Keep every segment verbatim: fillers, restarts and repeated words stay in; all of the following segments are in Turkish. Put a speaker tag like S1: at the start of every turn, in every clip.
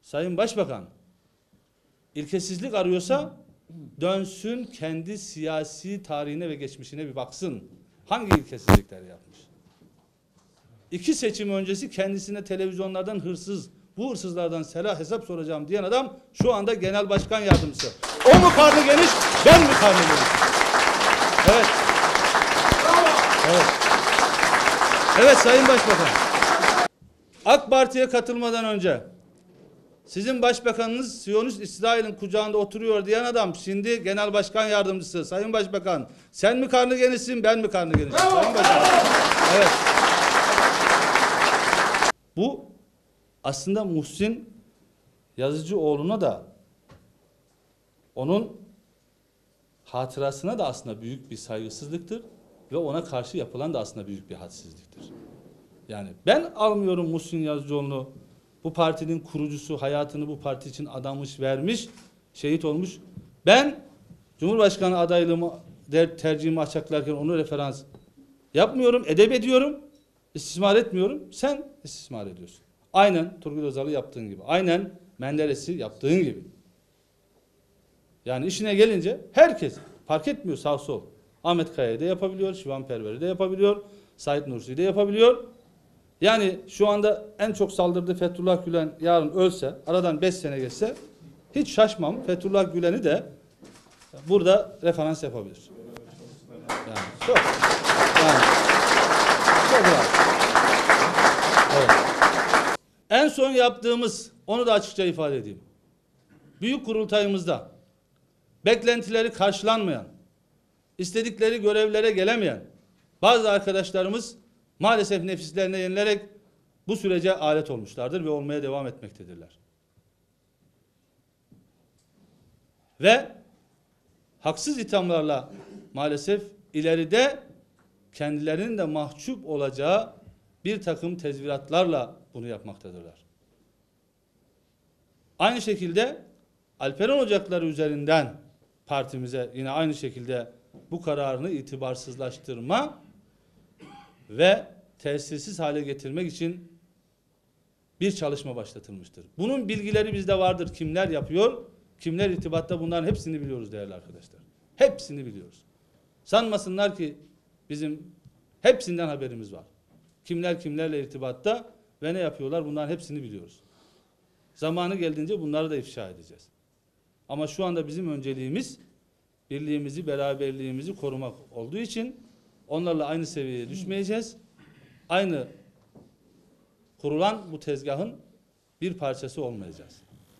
S1: Sayın Başbakan ilkesizlik arıyorsa dönsün kendi siyasi tarihine ve geçmişine bir baksın. Hangi ilkesizlikleri yapmış? İki seçim öncesi kendisine televizyonlardan hırsız, bu hırsızlardan selah hesap soracağım diyen adam şu anda genel başkan yardımcısı. O mu karnı geniş, ben mi karnı geniş? Evet. Evet. Evet Sayın Başbakan. AK Parti'ye katılmadan önce sizin başbakanınız Siyonist İsrail'in kucağında oturuyor diyen adam şimdi genel başkan yardımcısı. Sayın Başbakan sen mi karnı genişsin, ben mi karnı genişim? Sayın Başbakan. Evet. Bu aslında Muhsin Yazıcıoğlu'na da onun hatırasına da aslında büyük bir saygısızlıktır ve ona karşı yapılan da aslında büyük bir hadsizliktir. Yani ben almıyorum Muhsin Yazıcıoğlu'nu, bu partinin kurucusu, hayatını bu parti için adamış, vermiş, şehit olmuş. Ben Cumhurbaşkanı adaylığımı, tercihimi açıklarken onu referans yapmıyorum, edep ediyorum, istismar etmiyorum. Sen istismar ediyorsun. Aynen Turgut Özal'ı yaptığın gibi. Aynen Menderes'i yaptığın gibi. Yani işine gelince herkes fark etmiyor sağ sol. Ahmet Kaya'yı da yapabiliyor, Şivan Perver'i de yapabiliyor, Said Nursi'yi de yapabiliyor. Yani şu anda en çok saldırdığı Fethullah Gülen yarın ölse, aradan beş sene geçse hiç şaşmam. Fethullah Gülen'i de burada referans yapabilir. Yani çok. Yani çok rahat. Evet. En son yaptığımız, onu da açıkça ifade edeyim. Büyük kurultayımızda beklentileri karşılanmayan, istedikleri görevlere gelemeyen bazı arkadaşlarımız maalesef nefislerine yenilerek bu sürece alet olmuşlardır ve olmaya devam etmektedirler. Ve haksız ithamlarla maalesef ileride kendilerinin de mahcup olacağı bir takım tezviratlarla bunu yapmaktadırlar. Aynı şekilde Alperen Ocakları üzerinden partimize yine aynı şekilde bu kararını itibarsızlaştırma ve tesirsiz hale getirmek için bir çalışma başlatılmıştır. Bunun bilgileri bizde vardır. Kimler yapıyor, kimler irtibatta, bunların hepsini biliyoruz değerli arkadaşlar. Hepsini biliyoruz. Sanmasınlar ki bizim hepsinden haberimiz var. Kimler kimlerle irtibatta ve ne yapıyorlar, bunların hepsini biliyoruz. Zamanı geldiğince bunları da ifşa edeceğiz. Ama şu anda bizim önceliğimiz birliğimizi, beraberliğimizi korumak olduğu için onlarla aynı seviyeye düşmeyeceğiz. Aynı kurulan bu tezgahın bir parçası olmayacağız.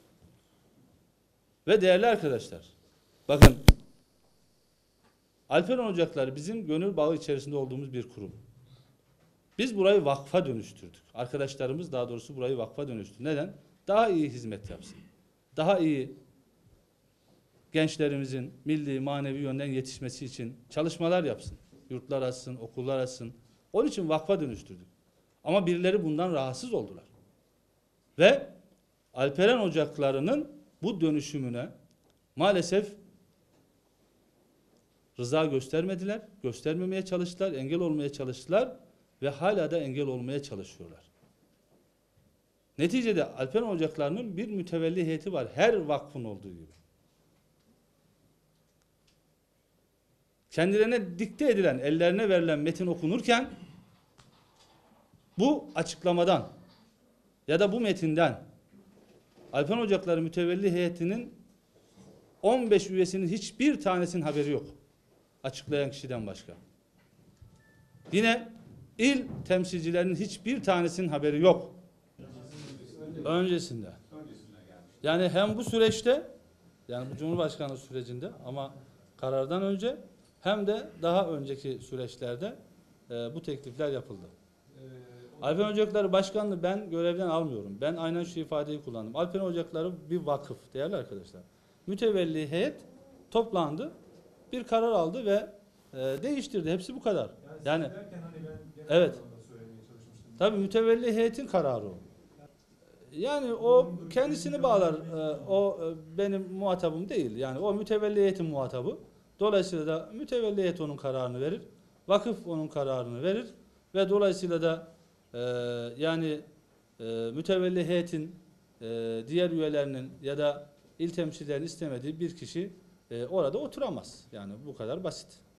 S1: Ve değerli arkadaşlar, bakın Alperen Ocakları bizim gönül bağı içerisinde olduğumuz bir kurum. Biz burayı vakfa dönüştürdük. Arkadaşlarımız daha doğrusu burayı vakfa dönüştürdü. Neden? Daha iyi hizmet yapsın. Daha iyi gençlerimizin milli, manevi yönden yetişmesi için çalışmalar yapsın. Yurtlar açsın, okullar açsın. Onun için vakfa dönüştürdük. Ama birileri bundan rahatsız oldular. Ve Alperen Ocakları'nın bu dönüşümüne maalesef rıza göstermediler, göstermemeye çalıştılar, engel olmaya çalıştılar ve hala da engel olmaya çalışıyorlar. Neticede Alperen Ocakları'nın bir mütevelli heyeti var, her vakfın olduğu gibi. Kendilerine dikte edilen, ellerine verilen metin okunurken bu açıklamadan ya da bu metinden Alperen Ocakları mütevelli heyetinin on beş üyesinin hiçbir tanesinin haberi yok. Açıklayan kişiden başka. Yine il temsilcilerinin hiçbir tanesinin haberi yok. Öncesinde. Yani hem bu süreçte, yani bu Cumhurbaşkanlığı sürecinde ama karardan önce hem de daha önceki süreçlerde e, bu teklifler yapıldı. Alperen Ocakları Başkanlığı ben görevden almıyorum. Ben aynen şu ifadeyi kullandım. Alperen Ocakları bir vakıf değerli arkadaşlar. Mütevelli heyet toplandı, bir karar aldı ve e, değiştirdi. Hepsi bu kadar. Yani, yani hani evet. Tabii mütevelli heyetin kararı o. Yani o kendisini bağlar. E, o e, benim muhatabım değil. Yani o mütevelli heyetin muhatabı. Dolayısıyla da mütevelli heyet onun kararını verir. Vakıf onun kararını verir ve dolayısıyla da e, yani e, mütevelli heyetin e, diğer üyelerinin ya da il temsilcilerinin istemediği bir kişi e, orada oturamaz. Yani bu kadar basit.